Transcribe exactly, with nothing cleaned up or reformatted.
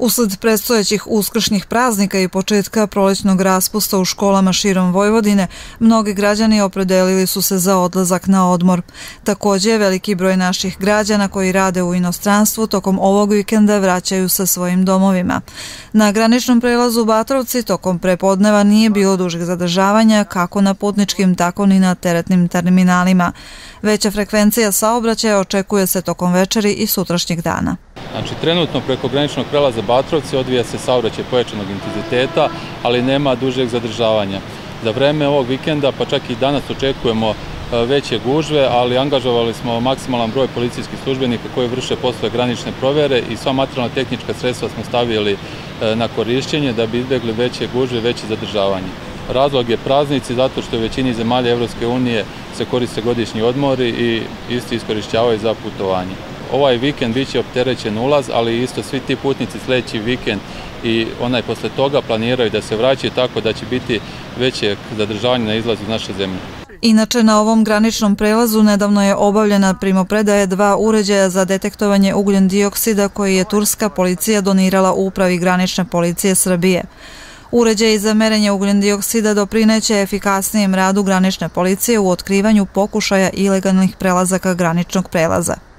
Usled predstojećih uskršnjih praznika i početka prolećnog raspusta u školama širom Vojvodine, mnogi građani opredelili su se za odlazak na odmor. Također, veliki broj naših građana koji rade u inostranstvu tokom ovog vikenda vraćaju se svojim domovima. Na graničnom prelazu Batrovci tokom prepodneva nije bilo dužih zadržavanja kako na putničkim, tako ni na teretnim terminalima. Veća frekvencija saobraćaja očekuje se tokom večeri i sutrašnjeg dana. Znači, trenutno preko graničnog prelaza Batrovci odvija se saobraćaj pojačanog intenziteta, ali nema dužeg zadržavanja. Za vreme ovog vikenda, pa čak i danas očekujemo veće gužve, ali angažovali smo maksimalan broj policijskih službenika koji vrše poslove granične provere i sva materijalna tehnička sredstva smo stavili na korišćenje da bi izbjegli veće gužve i veće zadržavanje. Razlog je praznici zato što u većini zemalja Evropske unije se koriste godišnji odmori i isti iskorišćavaju za putovanje. Ovaj vikend biće opterećen ulaz, ali isto svi ti putnici sljedeći vikend i onaj posle toga planiraju da se vraćaju, tako da će biti veće zadržavanje na izlazu iz naše zemlje. Inače, na ovom graničnom prelazu nedavno je obavljena primopredaja dva uređaja za detektovanje ugljen dioksida koji je turska policija donirala Upravi granične policije Srbije. Uređaji za merenje ugljen dioksida doprineće efikasnijem radu granične policije u otkrivanju pokušaja ilegalnih prelazaka graničnog prelaza.